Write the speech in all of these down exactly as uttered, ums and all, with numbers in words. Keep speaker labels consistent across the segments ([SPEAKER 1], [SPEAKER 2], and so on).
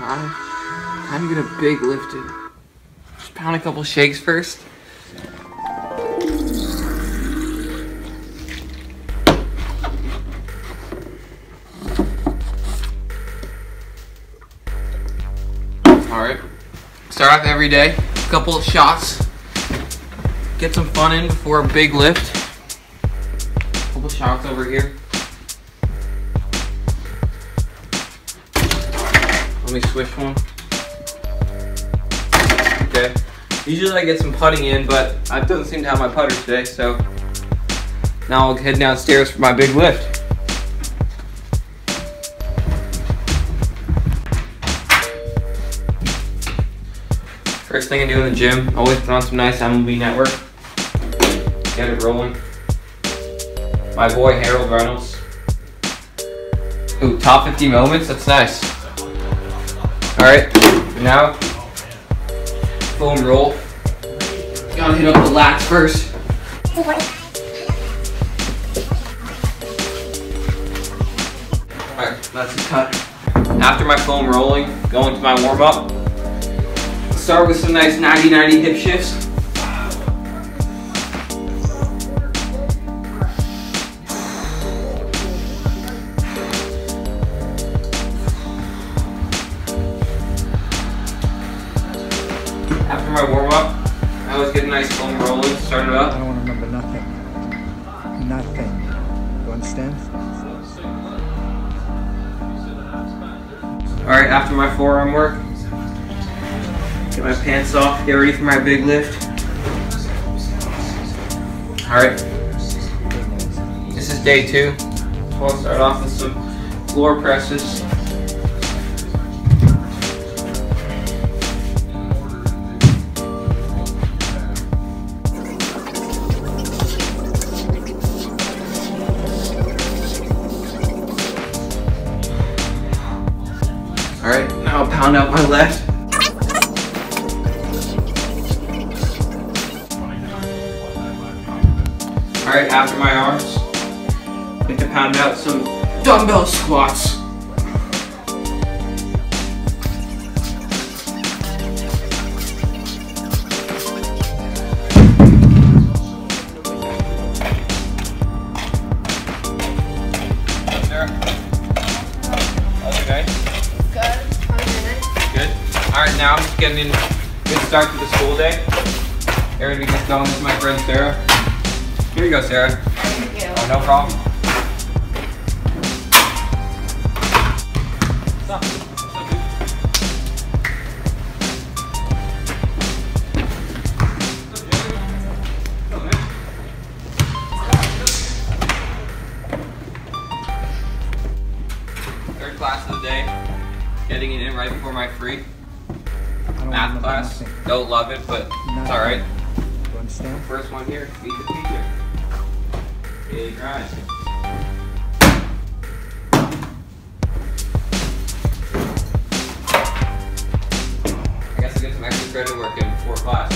[SPEAKER 1] time. Time to get a big lift in. Just pound a couple shakes first. Alright. Start off every day. A couple of shots. Get some fun in before a big lift. A couple shots over here. Let me switch one. Okay. Usually I get some putting in, but I don't seem to have my putter today, so now I'll head downstairs for my big lift. First thing I do in the gym, always put on some nice M L B Network. Get it rolling. My boy Harold Reynolds. Ooh, top fifty moments, that's nice. Alright, now, foam roll. Gotta hit up the lats first. Alright, that's a cut. After my foam rolling, go into my warm up. Start with some nice ninety ninety hip shifts. After my warm up, I always get a nice foam rolling, start it up.
[SPEAKER 2] I don't want to remember nothing. Nothing. You understand?
[SPEAKER 1] Alright, after my forearm work, get my pants off, get ready for my big lift. Alright, this is day two. So I'll start off with some floor presses. Alright, now I'll pound out my left. Alright, after my arms, I like to pound out some dumbbell squats. Okay.
[SPEAKER 3] Good.
[SPEAKER 1] Good. Alright, now I'm just getting in good start to the school day. They're gonna be just going with my friend Sarah. Here you go, Sarah.
[SPEAKER 3] Thank you.
[SPEAKER 1] Oh, no problem. What's up? What's up, dude? Third class of the day. Getting it in right before my free math class. Nothing. Don't love it, but nothing. It's alright.
[SPEAKER 2] You understand?
[SPEAKER 1] First one here, meet the teacher. Daily grind. I guess I'll get some extra credit work in before class.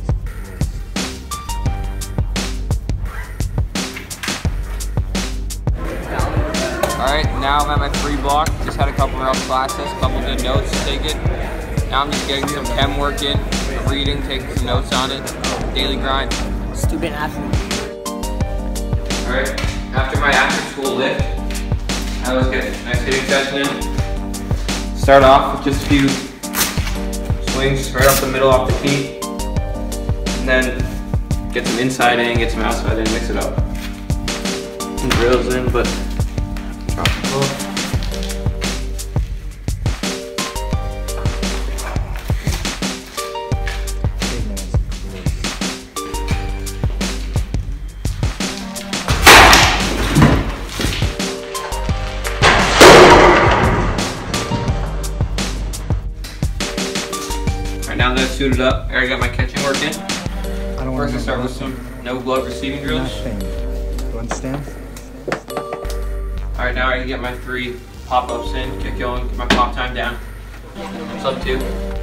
[SPEAKER 1] Alright, now I'm at my free block. Just had a couple rough classes, a couple good notes taken. Now I'm just getting some chem work in, reading, taking some notes on it. Daily grind.
[SPEAKER 3] Student athlete.
[SPEAKER 1] Alright, after my after school lift, I always get a nice hitting session in. Start off with just a few swings right up the middle off the feet. And then get some inside in, get some outside in, mix it up. Some drills in, but drop the ball. Now that I've suited up, I already got my catching work in.
[SPEAKER 2] I don't
[SPEAKER 1] First I
[SPEAKER 2] want
[SPEAKER 1] start with some no glove receiving drills.
[SPEAKER 2] Nothing. You understand?
[SPEAKER 1] Alright, now I can get my three pop-ups in, get going, get my pop time down. Sub two.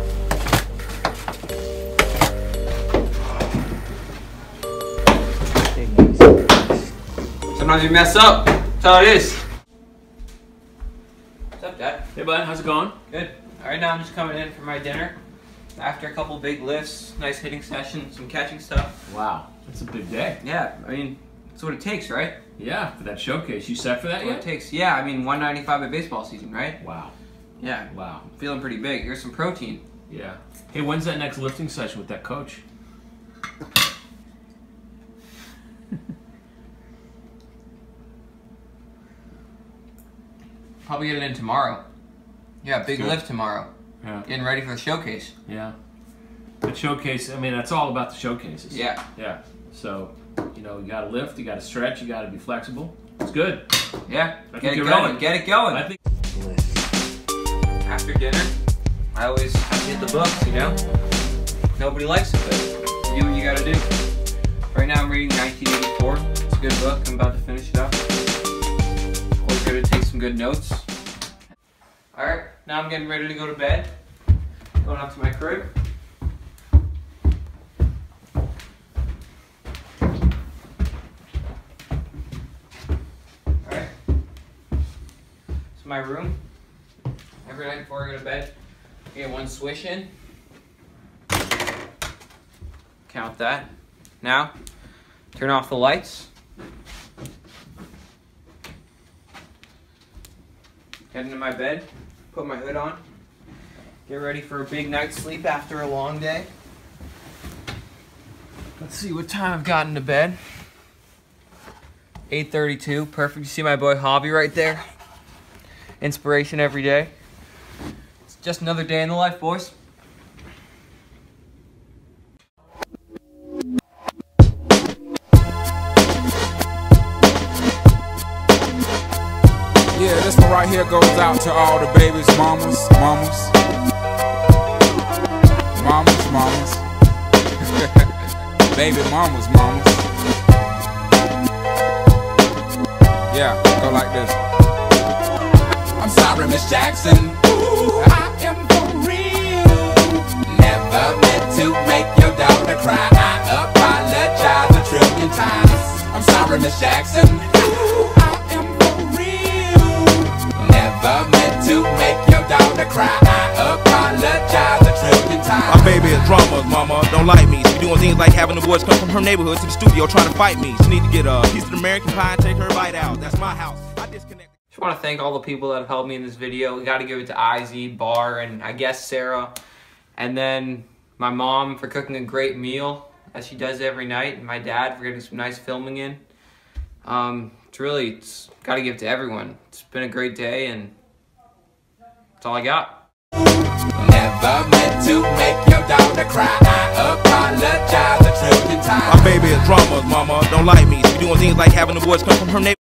[SPEAKER 1] Sometimes you mess up. That's how it is. What's up, Dad?
[SPEAKER 4] Hey bud, how's it going?
[SPEAKER 1] Good. Alright, now I'm just coming in for my dinner. After a couple big lifts, nice hitting session, some catching stuff.
[SPEAKER 4] Wow, that's a big day.
[SPEAKER 1] Yeah, I mean, that's what it takes, right?
[SPEAKER 4] Yeah, for that showcase. You set for that
[SPEAKER 1] That's
[SPEAKER 4] yet?
[SPEAKER 1] what it takes. Yeah, I mean, one ninety-five at baseball season, right?
[SPEAKER 4] Wow.
[SPEAKER 1] Yeah.
[SPEAKER 4] Wow.
[SPEAKER 1] I'm feeling pretty big. Here's some protein.
[SPEAKER 4] Yeah. Hey, when's that next lifting session with that coach?
[SPEAKER 1] Probably get it in tomorrow. Yeah, big
[SPEAKER 4] Good.
[SPEAKER 1] lift tomorrow.
[SPEAKER 4] Yeah.
[SPEAKER 1] Getting ready for the showcase.
[SPEAKER 4] Yeah. The showcase, I mean, that's all about the showcases.
[SPEAKER 1] Yeah.
[SPEAKER 4] Yeah. So, you know, you got to lift, you got to stretch, you got to be flexible. It's good.
[SPEAKER 1] Yeah.
[SPEAKER 4] I
[SPEAKER 1] Get
[SPEAKER 4] think
[SPEAKER 1] it
[SPEAKER 4] you're
[SPEAKER 1] going.
[SPEAKER 4] ready.
[SPEAKER 1] Get it going.
[SPEAKER 4] I think.
[SPEAKER 1] After dinner, I always have to hit the books, you know? Nobody likes it, but you do what you gotta do. Right now I'm reading nineteen eighty-four. It's a good book. I'm about to finish it up. Always good to take some good notes. Alright, now I'm getting ready to go to bed. Going up to my crib. Alright. It's my room. Every night before I go to bed, I get one swish in. Count that. Now, turn off the lights. Head into my bed, put my hood on. Get ready for a big night's sleep after a long day. Let's see what time I've gotten to bed. eight thirty-two, perfect. You see my boy Hobby right there. Inspiration every day. It's just another day in the life, boys.
[SPEAKER 5] Yeah, this one right here goes out to all the babies, mamas, mamas, mamas, mamas, baby mamas, mamas. Yeah, go like this. I'm sorry, Miss Jackson. Ooh, I am for real. Never meant to make your daughter cry. I apologize a trillion times. I'm sorry, Miss Jackson. Ooh, I am for real. Never meant to make your daughter cry. I apologize a trillion times.
[SPEAKER 6] My baby is drama, mama, don't like me. She doing things like having the boys come from her neighborhood to the studio trying to fight me. She need to get a piece of American pie and take her bite out. That's my house. I disconnect.
[SPEAKER 1] Just want to thank all the people that have helped me in this video. We got to give it to I Z, Barr, and I guess Sarah. And then my mom for cooking a great meal, as she does every night. And my dad for getting some nice filming in. Um, it's really, it's got to give it to everyone. It's been a great day, and that's all I got.
[SPEAKER 5] Never meant to make your daughter cry. I apologize a trillion times.
[SPEAKER 6] My baby is drama, mama, don't like me. She doing things like having the boys come from her neighborhood.